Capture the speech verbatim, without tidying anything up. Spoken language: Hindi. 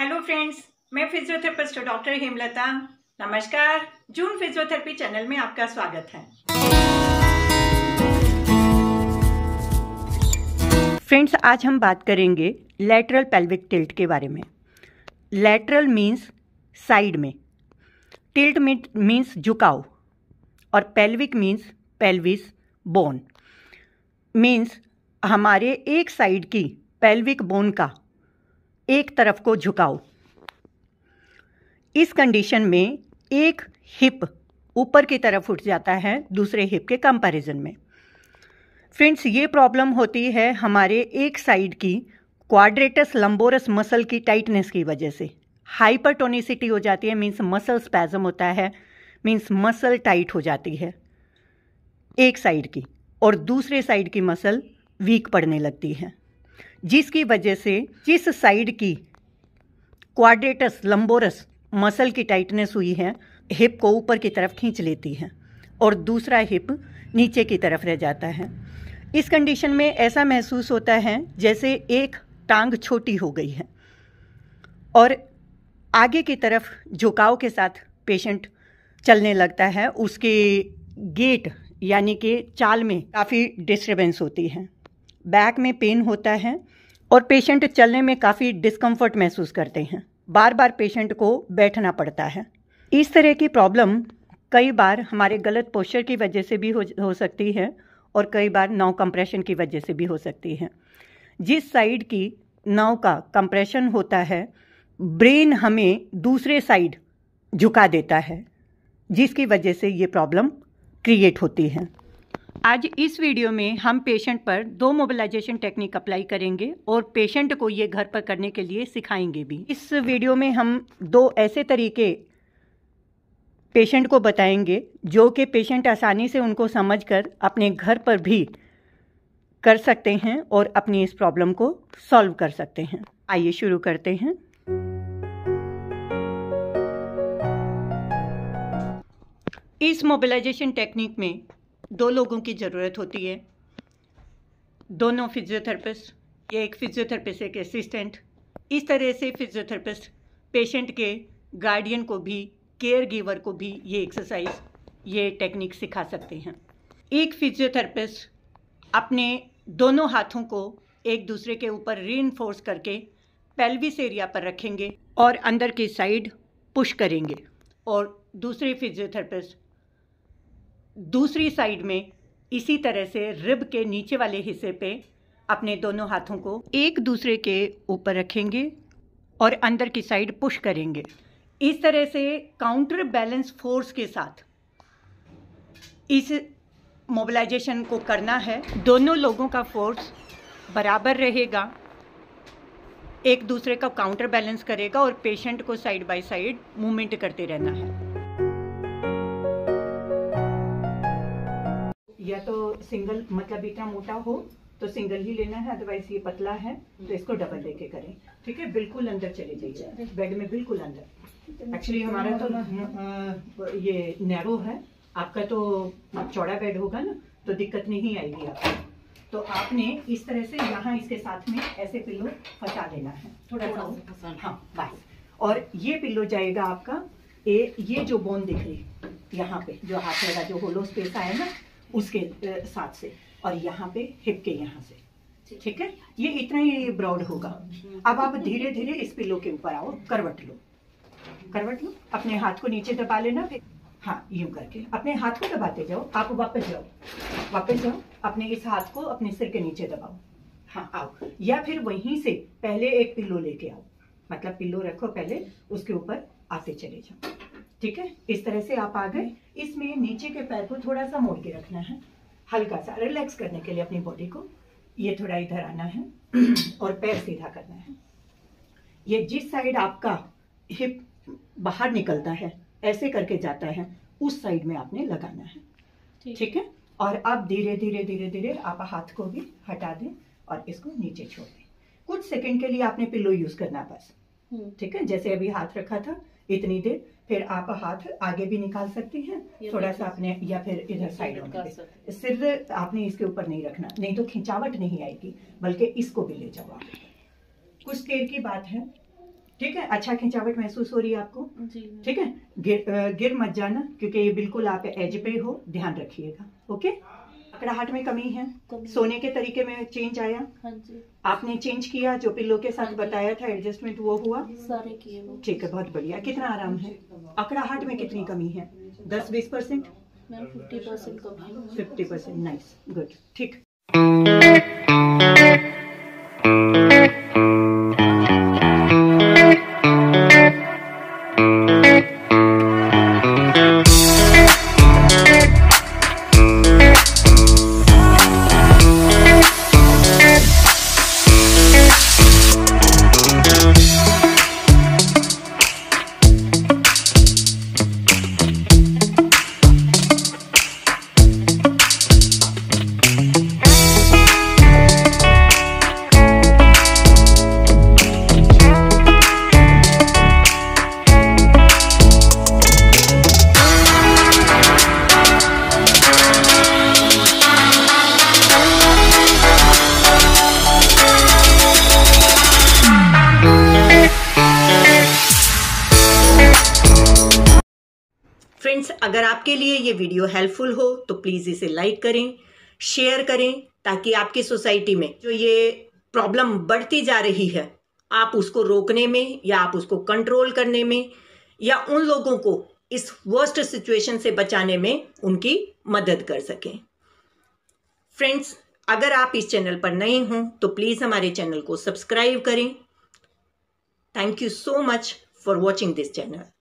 हेलो फ्रेंड्स, मैं फिजियोथेरेपिस्ट डॉक्टर हेमलता। नमस्कार। जून फिजियोथेरेपी चैनल में आपका स्वागत है। फ्रेंड्स, आज हम बात करेंगे लैटरल पेल्विक टिल्ट के बारे में। लैटरल मीन्स साइड में, टिल्ट मीन्स झुकाव, और pelvic means pelvis bone, means हमारे एक साइड की पेल्विक बोन का एक तरफ को झुकाव। इस कंडीशन में एक हिप ऊपर की तरफ उठ जाता है दूसरे हिप के कंपैरिजन में। फ्रेंड्स, ये प्रॉब्लम होती है हमारे एक साइड की क्वाड्रेटस लंबोरस मसल की टाइटनेस की वजह से। हाइपरटोनिसिटी हो जाती है, मीन्स मसल स्पैज़म होता है, मीन्स मसल टाइट हो जाती है एक साइड की, और दूसरे साइड की मसल वीक पड़ने लगती है, जिसकी वजह से जिस साइड की क्वाड्रेटस लंबोरस मसल की टाइटनेस हुई है, हिप को ऊपर की तरफ खींच लेती है और दूसरा हिप नीचे की तरफ रह जाता है। इस कंडीशन में ऐसा महसूस होता है जैसे एक टांग छोटी हो गई है और आगे की तरफ झुकाव के साथ पेशेंट चलने लगता है। उसके गेट यानी कि चाल में काफ़ी डिस्टर्बेंस होती है, बैक में पेन होता है और पेशेंट चलने में काफ़ी डिस्कम्फर्ट महसूस करते हैं। बार बार पेशेंट को बैठना पड़ता है। इस तरह की प्रॉब्लम कई बार हमारे गलत पोस्चर की वजह से भी हो, हो सकती है और कई बार नर्व कंप्रेशन की वजह से भी हो सकती है। जिस साइड की नर्व का कंप्रेशन होता है, ब्रेन हमें दूसरे साइड झुका देता है, जिसकी वजह से ये प्रॉब्लम क्रिएट होती है। आज इस वीडियो में हम पेशेंट पर दो मोबिलाइजेशन टेक्निक अप्लाई करेंगे और पेशेंट को ये घर पर करने के लिए सिखाएंगे भी। इस वीडियो में हम दो ऐसे तरीके पेशेंट को बताएंगे जो कि पेशेंट आसानी से उनको समझकर अपने घर पर भी कर सकते हैं और अपनी इस प्रॉब्लम को सॉल्व कर सकते हैं। आइए शुरू करते हैं। इस मोबिलाइजेशन टेक्निक में दो लोगों की ज़रूरत होती है, दोनों फिजियोथेरेपिस्ट, या एक फिजियोथेरेपिस्ट एक असिस्टेंट। इस तरह से फिजियोथेरेपिस्ट पेशेंट के गार्डियन को भी, केयर गिवर को भी ये एक्सरसाइज, ये टेक्निक सिखा सकते हैं। एक फिजियोथेरेपिस्ट अपने दोनों हाथों को एक दूसरे के ऊपर रीइंफोर्स करके पेल्विस एरिया पर रखेंगे और अंदर की साइड पुश करेंगे, और दूसरे फिजियोथेरेपिस्ट दूसरी साइड में इसी तरह से रिब के नीचे वाले हिस्से पे अपने दोनों हाथों को एक दूसरे के ऊपर रखेंगे और अंदर की साइड पुश करेंगे। इस तरह से काउंटर बैलेंस फोर्स के साथ इस मोबिलाइजेशन को करना है। दोनों लोगों का फोर्स बराबर रहेगा, एक दूसरे का काउंटर बैलेंस करेगा और पेशेंट को साइड बाय साइड मूवमेंट करते रहना है। या तो सिंगल, मतलब इतना मोटा हो तो सिंगल ही लेना है, अदरवाइज ये पतला है तो इसको डबल लेके करें। ठीक है, बिल्कुल अंदर चले जाइए, बेड में बिल्कुल अंदर। एक्चुअली हमारा तो ये नैरो है, आपका तो चौड़ा बेड होगा ना, तो दिक्कत नहीं आएगी आपको। तो आपने इस तरह से यहाँ इसके साथ में ऐसे पिल्लो फंसा देना है, थोड़ा सा, हाँ बस। और ये पिल्लो जाएगा आपका ए, ये जो बोन दिख रही यहाँ पे, जो हाथ लगा, जो होलो स्पेस आया ना, उसके साथ से, और यहाँ पे हिप के यहाँ से। ठीक है, ये इतना ही ब्रॉड होगा। अब आप धीरे धीरे इस पिल्लो के ऊपर आओ, करवट लो, करवट लो, अपने हाथ को नीचे दबा लेना, फिर हाँ यूं करके अपने हाथ को दबाते जाओ। आप वापस जाओ, वापस जाओ, अपने इस हाथ को अपने सिर के नीचे दबाओ, हाँ आओ। या फिर वहीं से पहले एक पिल्लो लेके आओ, मतलब पिल्लो रखो पहले, उसके ऊपर आते चले जाओ। ठीक है, इस तरह से आप आ गए। इसमें नीचे के पैर को थोड़ा सा मोड़ के रखना है, हल्का सा रिलैक्स करने के लिए अपनी बॉडी को। ये थोड़ा इधर आना है और पैर सीधा करना है। ये जिस साइड आपका हिप बाहर निकलता है, ऐसे करके जाता है, उस साइड में आपने लगाना है। ठीक है, और अब धीरे धीरे धीरे धीरे आप हाथ को भी हटा दें और इसको नीचे छोड़ दें। कुछ सेकंड के लिए आपने पिल्लो यूज करना बस। ठीक है, जैसे अभी हाथ रखा था इतनी देर, फिर आप हाथ आगे भी निकाल सकती हैं थोड़ा सा अपने, या फिर इधर साइड में। सिर आपने इसके ऊपर नहीं रखना, नहीं तो खिंचावट नहीं आएगी, बल्कि इसको भी ले जाओ आप। कुछ देर की बात है, ठीक है, अच्छा खिंचावट महसूस हो रही है आपको? जी। ठीक है, गिर अ, गिर मत जाना क्योंकि ये बिल्कुल आप एज पे हो, ध्यान रखिएगा। ओके, अकड़ाहट में कमी है, कमी। सोने के तरीके में चेंज आया? हाँ जी। आपने चेंज किया, जो पिल्लो के साथ हाँ जी। बताया था एडजस्टमेंट वो हुआ? सारे किए वो। ठीक है, बहुत बढ़िया। कितना आराम है? अकड़ाहट में कितनी कमी है? दस बीस परसेंट? मैम फिफ्टी परसेंट कमी है। फिफ्टी परसेंट, नाइस, गुड, ठीक। फ्रेंड्स, अगर आपके लिए ये वीडियो हेल्पफुल हो तो प्लीज़ इसे लाइक करें, शेयर करें, ताकि आपकी सोसाइटी में जो ये प्रॉब्लम बढ़ती जा रही है आप उसको रोकने में या आप उसको कंट्रोल करने में या उन लोगों को इस वर्स्ट सिचुएशन से बचाने में उनकी मदद कर सकें। फ्रेंड्स, अगर आप इस चैनल पर नए हों तो प्लीज़ हमारे चैनल को सब्सक्राइब करें। Thank you so much for watching this channel.